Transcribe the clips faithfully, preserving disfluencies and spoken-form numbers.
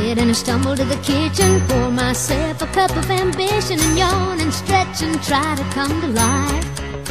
bed and I stumble to the kitchen, pour myself a cup of ambition and yawn and stretch and try to come to life.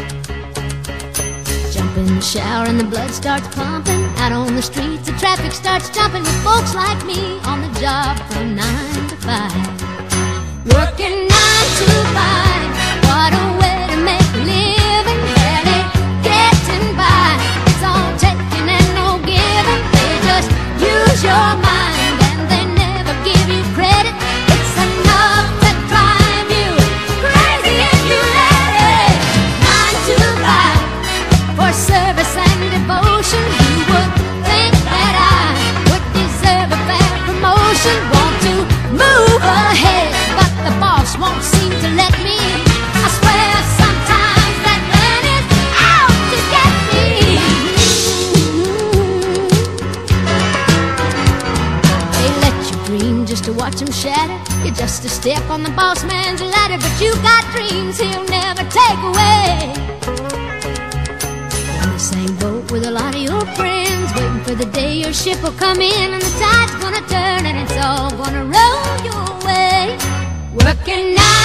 Jump in the shower and the blood starts pumping. Out on the streets the traffic starts jumping with folks like me on the job from nine to five. Working nine to five, what a way to make a living. Barely getting by, it's all taking and no giving. They just use your mind and they never give you credit. It's enough to drive you crazy if you let it. Nine to five, for service and devotion. You would think that I would deserve a fair promotion. Want to move ahead, but the boss won't seem to let me. I swear sometimes that man is out to get me. They let you dream just to watch him shatter. You're just a step on the boss man's ladder, but you got dreams he'll never take away. In the same boat with a lot of your friends, waiting for the day your ship will come in and the tide's gonna turn and it's all gonna roll your way. Working night